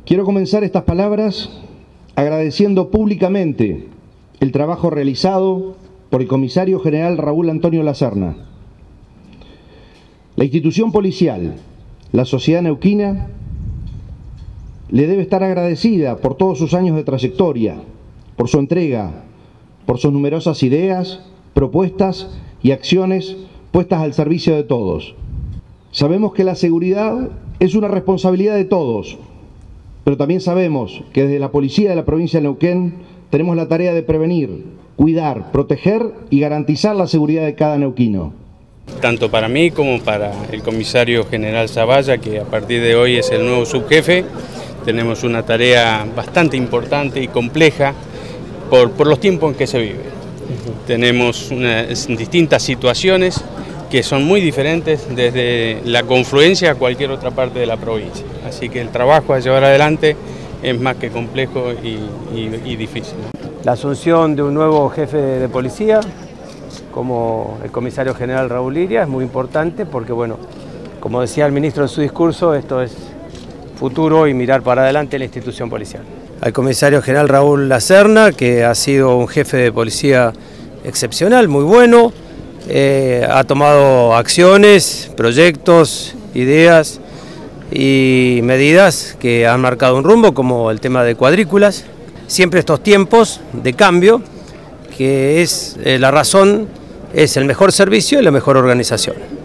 Quiero comenzar estas palabras agradeciendo públicamente el trabajo realizado por el comisario general Raúl Antonio Laserna. La institución policial, la sociedad neuquina, le debe estar agradecida por todos sus años de trayectoria, por su entrega, por sus numerosas ideas, propuestas y acciones puestas al servicio de todos. Sabemos que la seguridad es una responsabilidad de todos, pero también sabemos que desde la policía de la provincia de Neuquén tenemos la tarea de prevenir, cuidar, proteger y garantizar la seguridad de cada neuquino. Tanto para mí como para el comisario general Zavalla, que a partir de hoy es el nuevo subjefe, tenemos una tarea bastante importante y compleja por los tiempos en que se vive. Tenemos distintas situaciones que son muy diferentes desde la confluencia a cualquier otra parte de la provincia. Así que el trabajo a llevar adelante es más que complejo y difícil. La asunción de un nuevo jefe de policía, como el comisario general Raúl Liria, es muy importante porque, bueno, como decía el ministro en su discurso, esto es futuro y mirar para adelante la institución policial. Al comisario general Raúl Laserna, que ha sido un jefe de policía excepcional, muy bueno, ha tomado acciones, proyectos, ideas y medidas que han marcado un rumbo, como el tema de cuadrículas. Siempre estos tiempos de cambio, que es la razón, es el mejor servicio y la mejor organización.